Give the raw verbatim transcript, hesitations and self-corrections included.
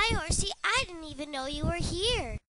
Hi, Horsey. I didn't even know you were here.